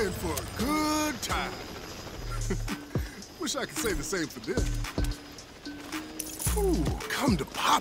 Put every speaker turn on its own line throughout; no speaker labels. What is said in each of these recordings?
in for a good time. Wish I could say the same for this. Ooh, come to Papa.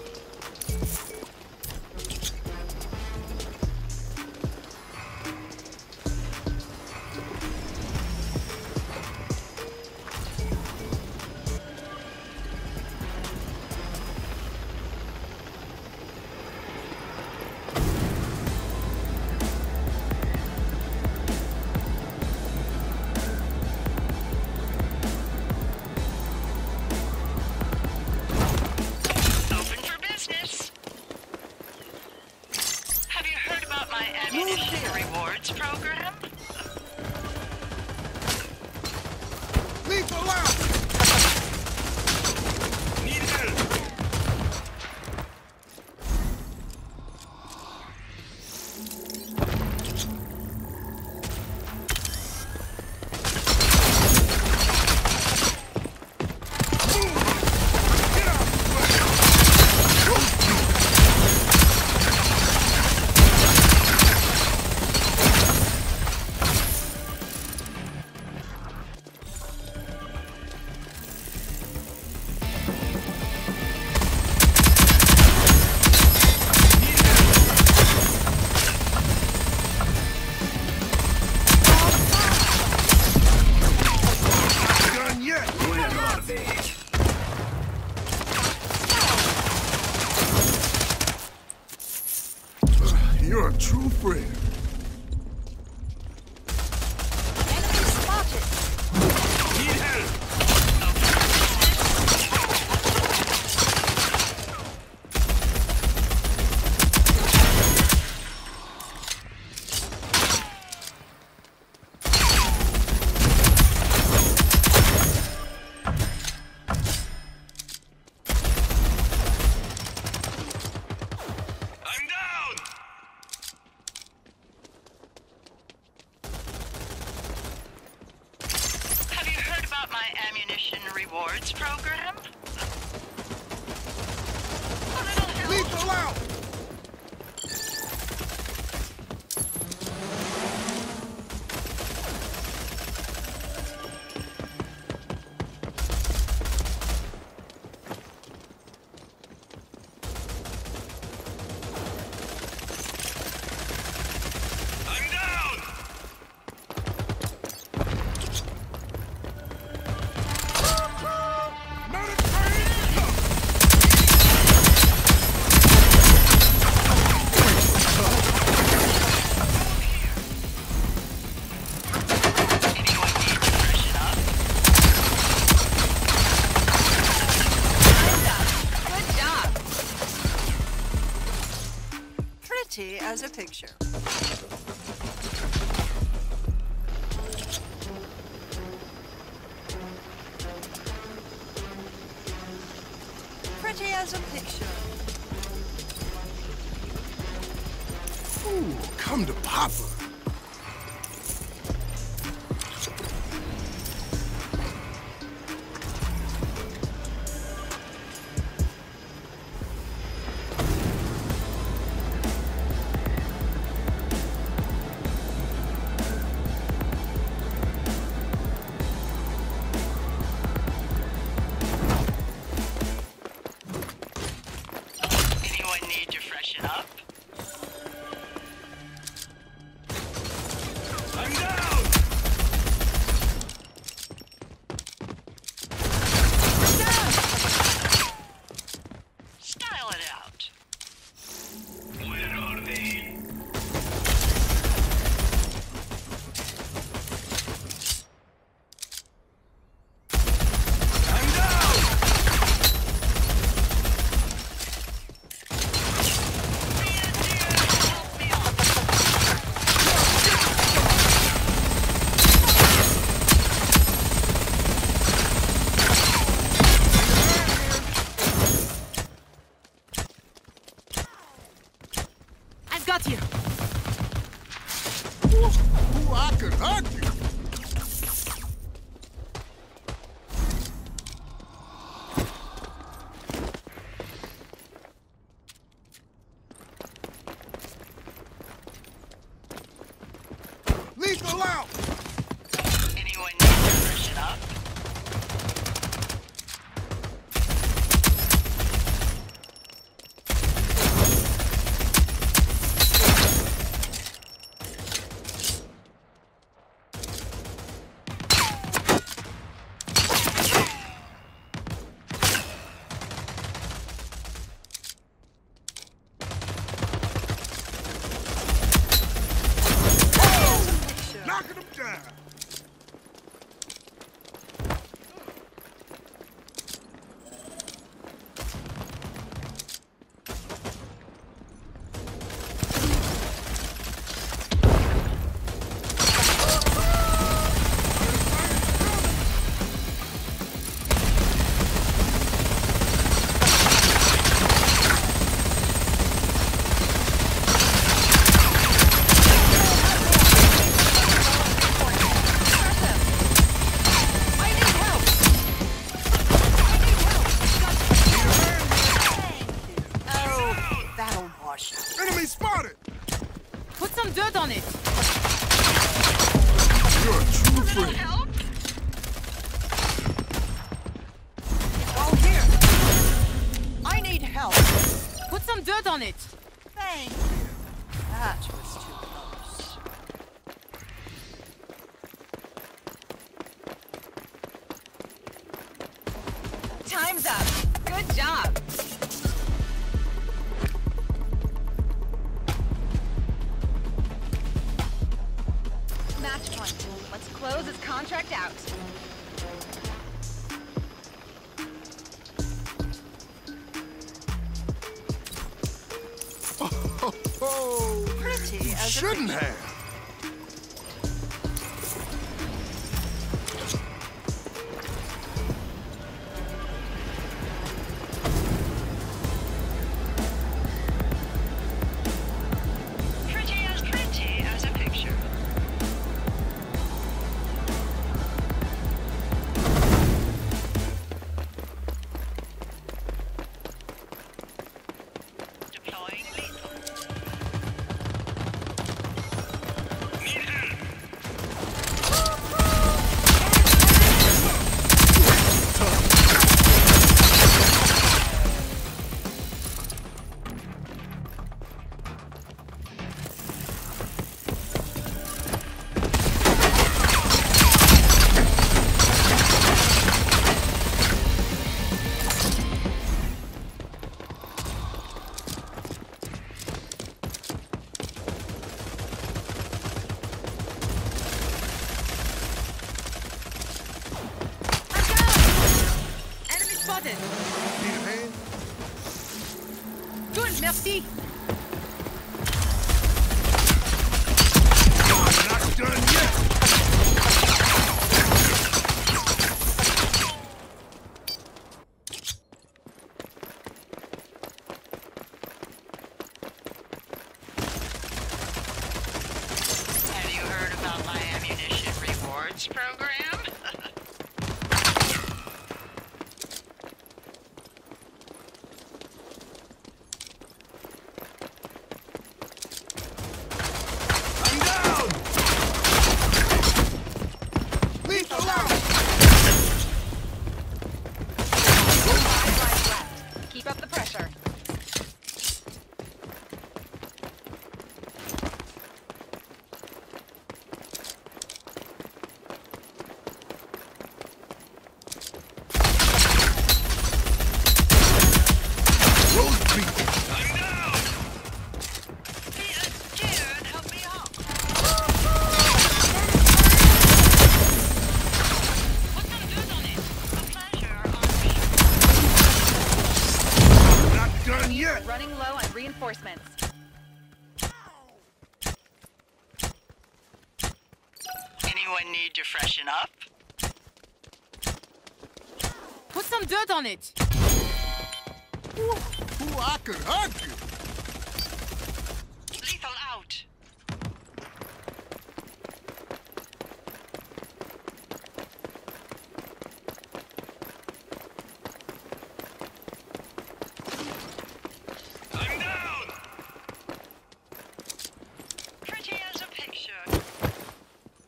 Rewards program?
Lethal out!
Need help!
You're a true friend.
Enemy spotted!
Need help!
My ammunition rewards program? A little help.
Lethal out!
As a picture. Pretty as a picture.
Ooh, come to Papa.
Got you.
Ooh, I could hug you. Lethal Lethal out!
Anyone need to freshen up?
Knocking them down!
That'll wash out.
Enemy spotted!
Put some dirt on it.
You're a true friend.
Help? Oh, here. I need help.
Put some dirt on it.
Thank you. That was too close.
Time's up. Good job. Match point. Let's close this contract out.
Oh,
Pretty as a
shouldn't
picture.
have.
Pretty as a picture. Deploying lethal.
Need help.
Enemy spotted.
Need a hand?
Good, merci.
Not done yet!
Have you heard about my ammunition rewards program?
I'm down! Lethal out!
Keep up the pressure.
Roast beef!
I'm down.
Be a dear and help me out.
Put some dirt on it.
A pleasure on me.
Not done yet!
Running low on reinforcements.
Anyone need to freshen up?
Put some dirt on it.
Ooh, I could hug you!
Lethal out.
I'm down.
Pretty as a picture.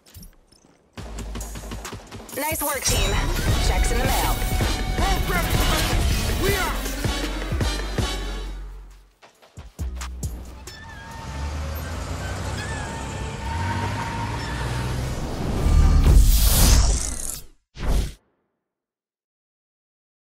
Nice work, team. Checks in the mail.
Whoa, grab it!